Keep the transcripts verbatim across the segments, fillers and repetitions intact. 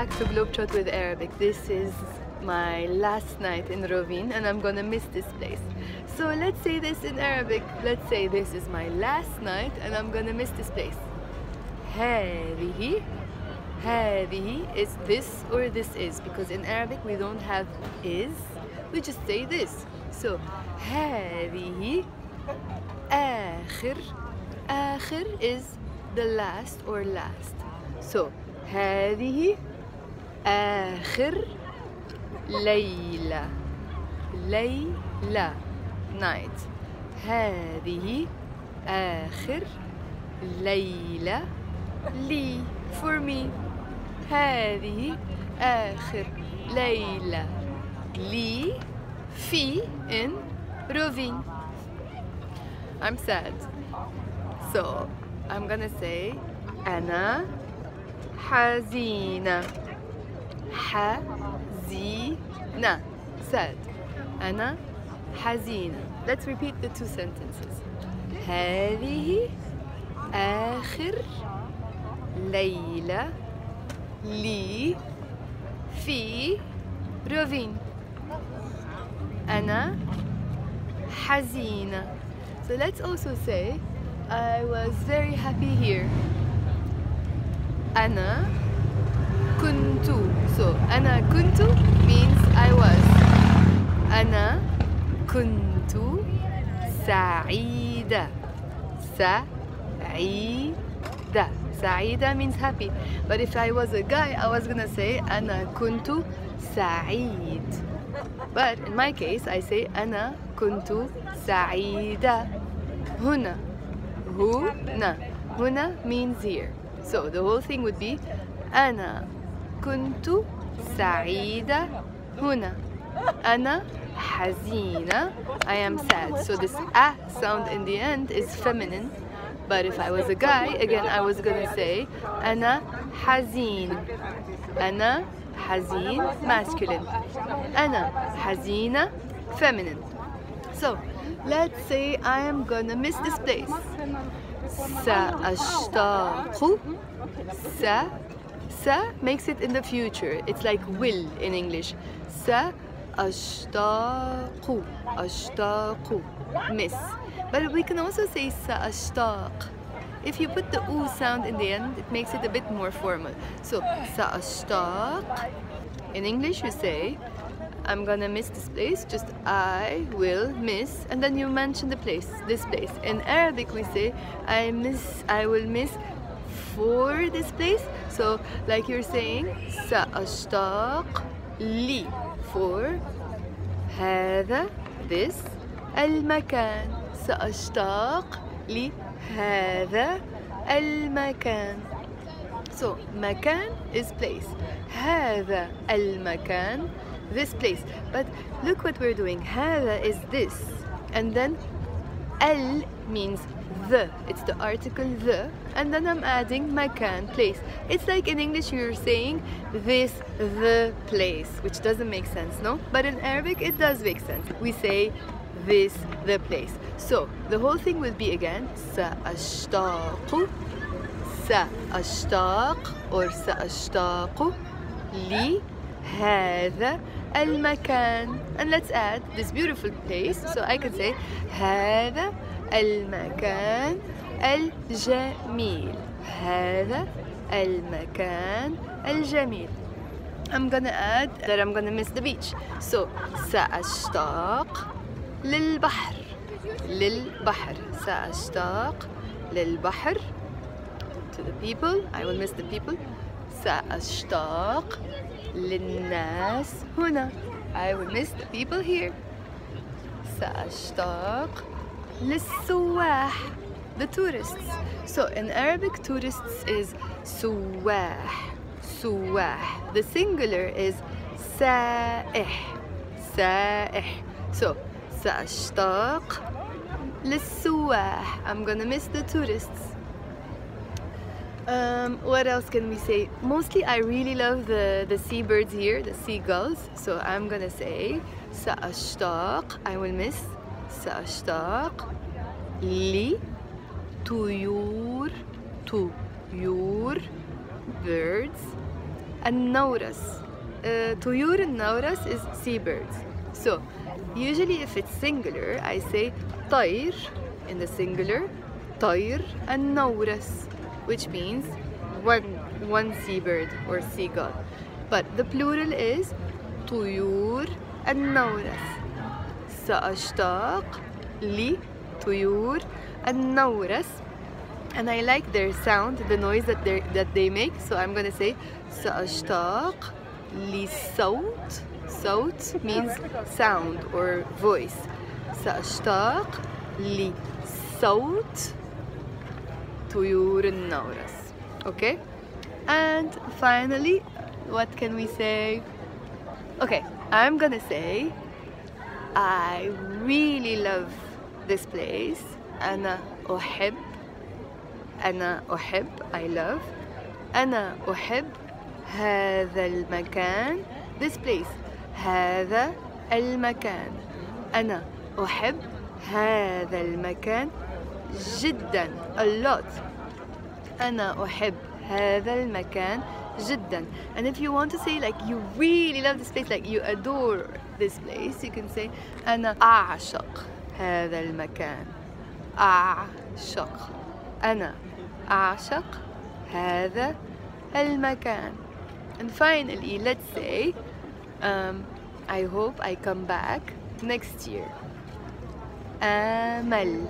back to Globetrot with Arabic. This is my last night in Rovin and I'm gonna miss this place. So let's say this in Arabic. Let's say this is my last night and I'm gonna miss this place. هذه هذه is this or this is, because in Arabic we don't have is, we just say this. So هذه آخر. آخر is the last or last. So هذه آخر ليلة. ليلة night. هذه آخر ليلة لي for me. هذه آخر ليلة لي في in Rovin. I'm sad. So I'm gonna say أنا حزينة. حزينة sad. أنا حزينة. Let's repeat the two sentences. هذه آخر ليلة لي في روفين. أنا حزينة. So let's also say I was very happy here. أنا كنت. So أنا كنت means I was. أنا كنت سعيدة. سعيدة. سعيدة means happy. But if I was a guy, I was gonna say أنا كنت سعيد. But in my case, I say أنا كنت سعيدة. هنا. هنا. هنا means here. So the whole thing would be أنا كنت سعيدة هنا. أنا حزينة. I am sad. So this a sound in the end is feminine. But if I was a guy, again I was gonna say أنا حزين. أنا حزين masculine. أنا حزينة feminine. So let's say I am gonna miss this place. سأشتاق. sa sa makes it in the future. It's like will in English. سأشتاق. أشتاق miss. But we can also say سأشتاق. If you put the oo sound in the end, it makes it a bit more formal. So سأشتاق. In English you say I'm gonna miss this place, just I will miss, and then you mention the place, this place. In Arabic we say I miss, I will miss for this place. So like you're saying سأشتاق لي for هذا this المكان. سأشتاق لهذا المكان. So مكان is place. هذا المكان, this place. But look what we're doing. هذا is this, and then ال means the. It's the article the, and then I'm adding مكان, place. It's like in English you're saying this the place, which doesn't make sense, no? But in Arabic it does make sense. We say this the place. So the whole thing will be again سأشتاق. سأشتاق or سأشتاق لهذا المكان. And let's add this beautiful place. So I can say هذا المكان الجميل. هذا المكان الجميل. I'm gonna add that I'm gonna miss the beach. So سأشتاق للبحر. للبحر. سأشتاق للبحر. To the people, I will miss the people. سأشتاق للناس هنا. I will miss the people here. سأشتاق للسواح, the tourists. So in Arabic, tourists is سواح. سواح. The singular is سائح. سائح. So سأشتاق للسواح. I'm gonna miss the tourists. Um, what else can we say? Mostly I really love the, the seabirds here, the seagulls. So I'm gonna say سأشتاق, I will miss سأشتاق لطيور. طيور birds. النورس. Uh, طيور النورس is seabirds. So usually if it's singular I say طير in the singular, طير النورس, which means one one seabird or seagull. But the plural is طيور النورس. سأشتاق لطيور النورس. And I like their sound, the noise that they that they make. So I'm gonna say سأشتاق لصوت. صوت means sound or voice. سأشتاق لصوت طيور النورس. Okay? And finally, what can we say? Okay, I'm gonna say I really love this place. أنا أحب. أنا أحب. I love. أنا أحب هذا المكان. This place. هذا المكان. أنا أحب هذا المكان جدا. A lot. أنا أحب هذا المكان جدا. And if you want to say like you really love this place, like you adore this place, you can say أنا أعشق هذا المكان. أعشق. أنا أعشق هذا المكان. And finally, let's say um, I hope I come back next year. آمل.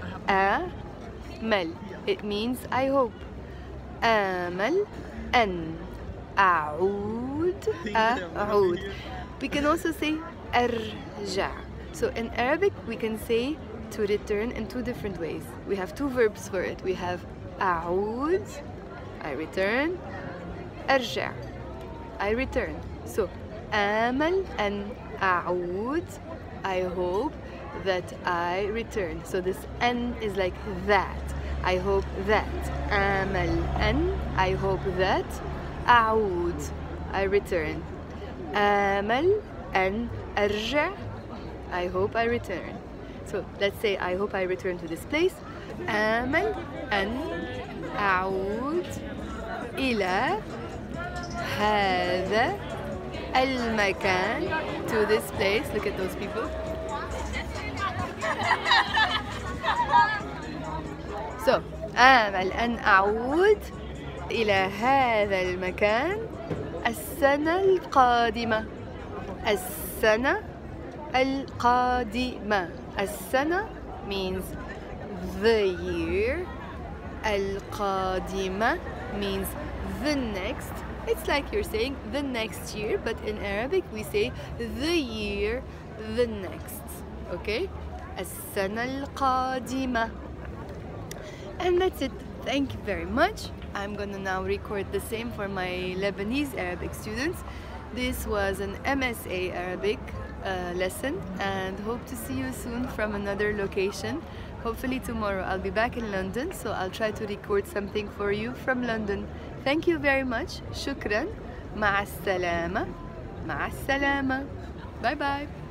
آمل. It means I hope. آمل أن أعود. أعود. We can also say أرجع. So in Arabic we can say to return in two different ways. We have two verbs for it. We have أعود, I return. أرجع, I return. So آمل أن أعود, I hope that I return. So this أن is like that. I hope that. آمل أن, I hope that. أعود, I return. آمل أن أرجع, I hope I return. So let's say I hope I return to this place. آمل أن أعود إلى هذا المكان. To this place. Look at those people. So آمل أن أعود إلى هذا المكان السنة القادمة. السنة القادمة. السنة means the year. القادمة means the next. It's like you're saying the next year, but in Arabic we say the year, the next. Okay? السنة القادمة. And that's it. Thank you very much. I'm gonna now record the same for my Lebanese Arabic students. This was an M S A Arabic uh, lesson, and hope to see you soon from another location. Hopefully tomorrow I'll be back in London, so I'll try to record something for you from London. Thank you very much. شكرا. مع السلامة. مع السلامة. Bye bye.